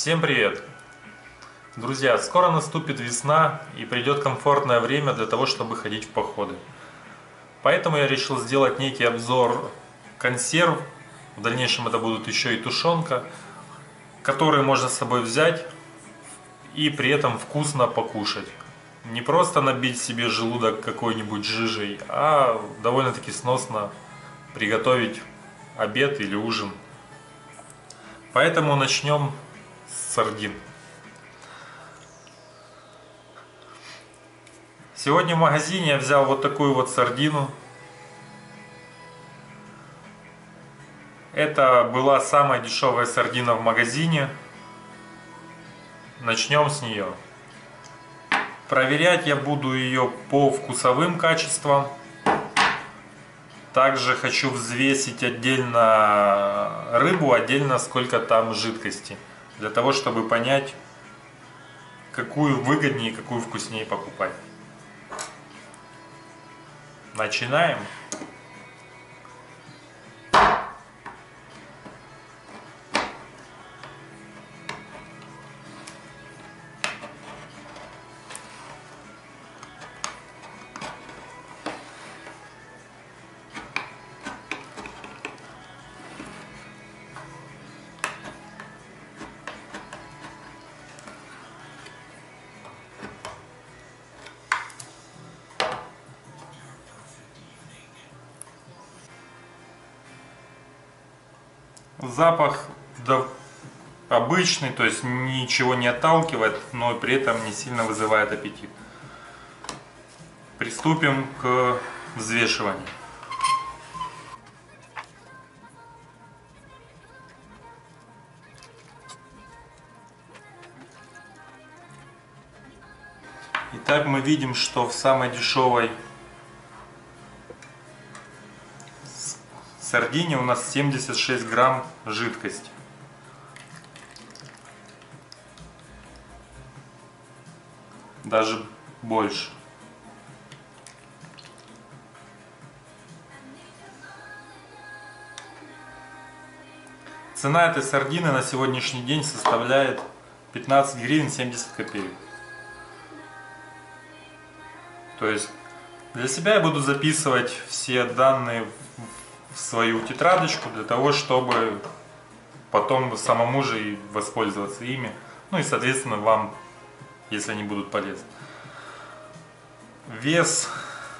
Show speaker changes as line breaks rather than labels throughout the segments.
Всем привет! Друзья, скоро наступит весна и придет комфортное время для того, чтобы ходить в походы. Поэтому я решил сделать некий обзор консерв, в дальнейшем это будут еще и тушенка, которые можно с собой взять и при этом вкусно покушать. Не просто набить себе желудок какой-нибудь жижей, а довольно-таки сносно приготовить обед или ужин. Поэтому начнем с сардин. Сегодня в магазине я взял вот такую вот сардину. Это была самая дешевая сардина в магазине. Начнем с нее. Проверять я буду ее по вкусовым качествам. Также хочу взвесить отдельно рыбу, отдельно сколько там жидкости. Для того, чтобы понять, какую выгоднее и какую вкуснее покупать. Начинаем. Запах обычный, то есть ничего не отталкивает, но при этом не сильно вызывает аппетит. Приступим к взвешиванию. Итак, мы видим, что в самой дешевой сардине у нас 76 грамм жидкости. Даже больше. Цена этой сардины на сегодняшний день составляет 15 гривен 70 копеек. То есть для себя я буду записывать все данные в свою тетрадочку, для того, чтобы потом самому же и воспользоваться ими. Ну и, соответственно, вам, если они будут полезны. Вес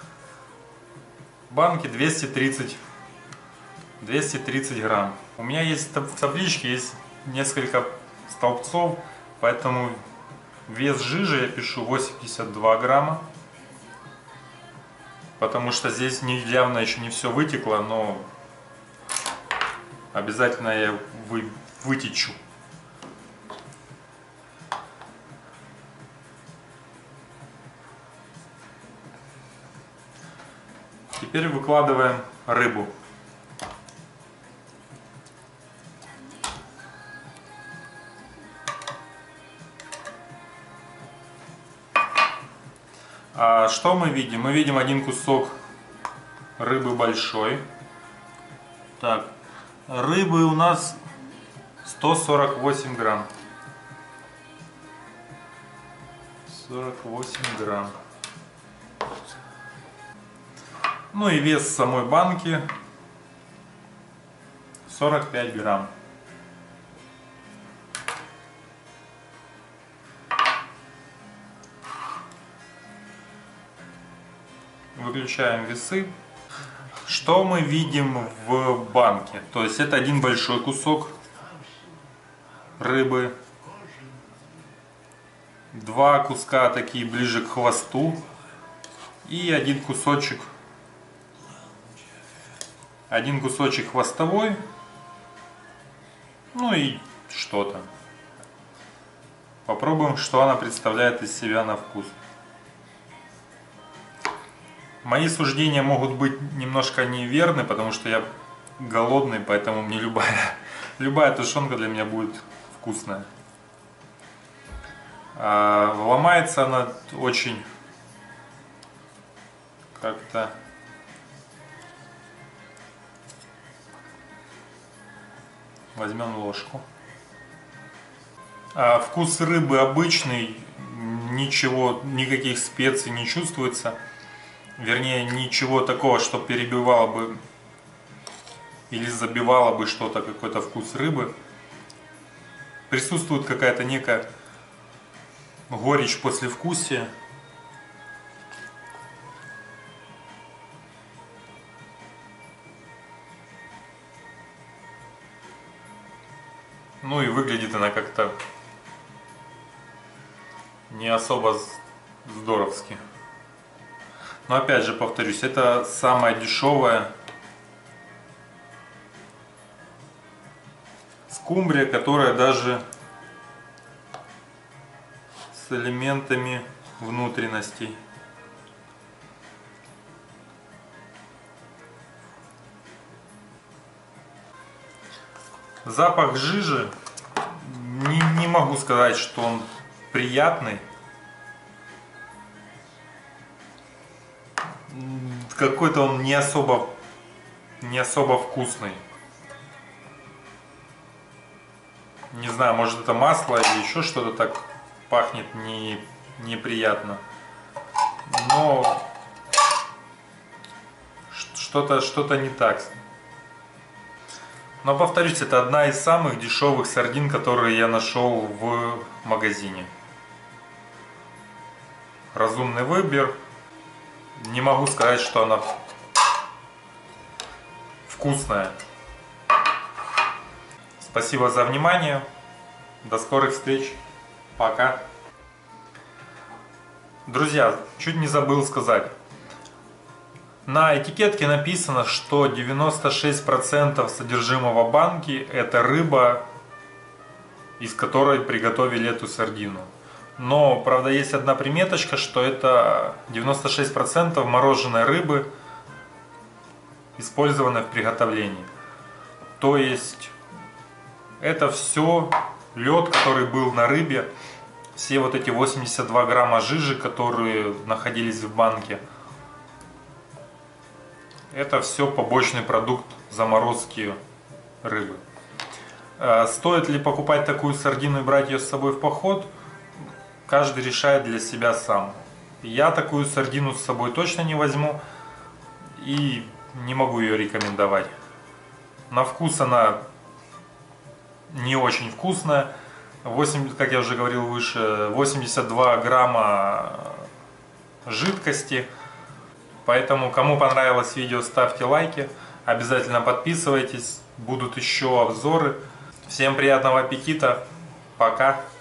банки 230 грамм. У меня есть в табличке есть несколько столбцов, поэтому вес жижи я пишу 82 грамма. Потому что здесь явно еще не все вытекло, но обязательно я вытечу. Теперь выкладываем рыбу. А что мы видим? Мы видим один кусок рыбы большой. Так, рыбы у нас 148 грамм. 48 грамм. Ну и вес самой банки 45 грамм. Выключаем весы. Что мы видим в банке? То есть это один большой кусок рыбы, два куска такие ближе к хвосту и один кусочек хвостовой, ну и что-то. Попробуем, что она представляет из себя на вкус. Мои суждения могут быть немножко неверны, потому что я голодный, поэтому мне любая тушенка для меня будет вкусная. Ломается она очень как-то. Возьмем ложку. Вкус рыбы обычный, ничего, никаких специй не чувствуется. Вернее, ничего такого, что перебивало бы или забивало бы что-то, какой-то вкус рыбы. Присутствует какая-то некая горечь послевкусия. Ну и выглядит она как-то не особо здоровски. Но опять же повторюсь, это самая дешевая скумбрия, которая даже с элементами внутренностей. Запах жижи, не могу сказать, что он приятный. Какой-то он не особо вкусный. Не знаю, может это масло или еще что-то так пахнет неприятно. Но что-то не так. Но повторюсь, это одна из самых дешевых сардин, которые я нашел в магазине. Разумный выбор. Не могу сказать, что она вкусная. Спасибо за внимание. До скорых встреч. Пока. Друзья, чуть не забыл сказать. На этикетке написано, что 96% содержимого банки это рыба, из которой приготовили эту сардину. Но, правда, есть одна приметочка, что это 96% мороженой рыбы, использованной в приготовлении. То есть это все лед, который был на рыбе, все вот эти 82 грамма жижи, которые находились в банке. Это все побочный продукт заморозки рыбы. Стоит ли покупать такую сардину и брать ее с собой в поход? Каждый решает для себя сам. Я такую сардину с собой точно не возьму и не могу ее рекомендовать. На вкус она не очень вкусная. Как я уже говорил выше, 82 грамма жидкости. Поэтому, кому понравилось видео, ставьте лайки. Обязательно подписывайтесь. Будут еще обзоры. Всем приятного аппетита. Пока.